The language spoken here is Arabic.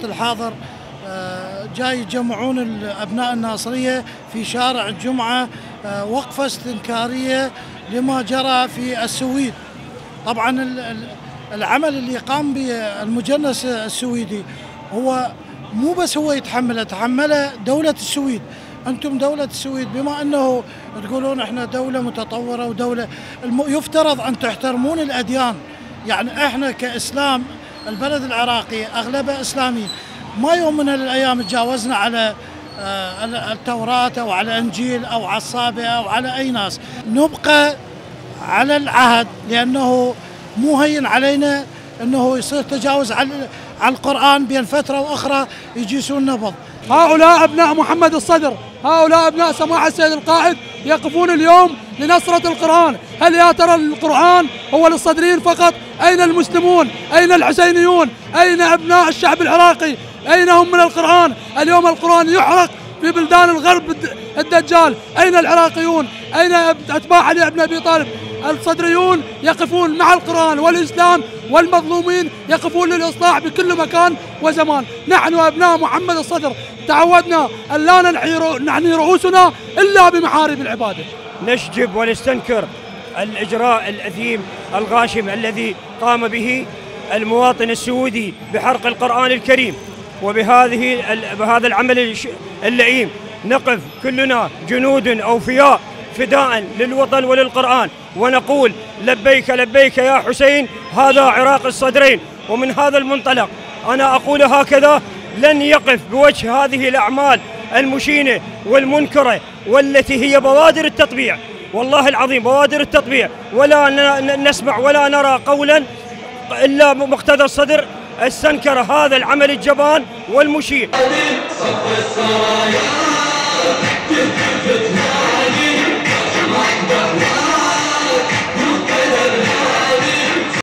الوقت الحاضر جاي يجمعون أبناء الناصرية في شارع الجمعة وقفة استنكارية لما جرى في السويد. طبعا العمل اللي قام به المجنس السويدي هو مو بس هو تحمله دولة السويد. أنتم دولة السويد بما أنه تقولون إحنا دولة متطورة ودولة يفترض أن تحترمون الأديان. يعني إحنا كإسلام البلد العراقي أغلبه إسلامي، ما يوم من الأيام تجاوزنا على التوراة أو على الإنجيل أو على الصابئة أو على أي ناس. نبقى على العهد لأنه مو هين علينا أنه يصير تجاوز على القرآن بين فترة وأخرى يجيسون نبض. هؤلاء أبناء محمد الصدر، هؤلاء أبناء سماحة السيد القائد يقفون اليوم لنصرة القرآن. هل يا ترى القرآن هو للصدريين فقط؟ أين المسلمون؟ أين الحسينيون؟ أين أبناء الشعب العراقي؟ أين هم من القرآن؟ اليوم القرآن يحرق في بلدان الغرب الدجال. أين العراقيون؟ أين أتباع علي بن أبي طالب؟ الصدريون يقفون مع القرآن والإسلام، والمظلومين يقفون للإصلاح بكل مكان وزمان. نحن أبناء محمد الصدر تعودنا أن لا نحني رؤوسنا إلا بمحارب العبادة. نشجب ونستنكر الإجراء الأثيم الغاشم الذي قام به المواطن السعودي بحرق القرآن الكريم، بهذا العمل اللئيم نقف كلنا جنود أوفياء فداء للوطن وللقرآن، ونقول لبيك لبيك يا حسين، هذا عراق الصدرين. ومن هذا المنطلق أنا أقول هكذا: لن يقف بوجه هذه الأعمال المشينة والمنكرة والتي هي بوادر التطبيع، والله العظيم بوادر التطبيع، ولا نسمع ولا نرى قولا إلا مقتدى الصدر استنكر هذا العمل الجبان والمشين.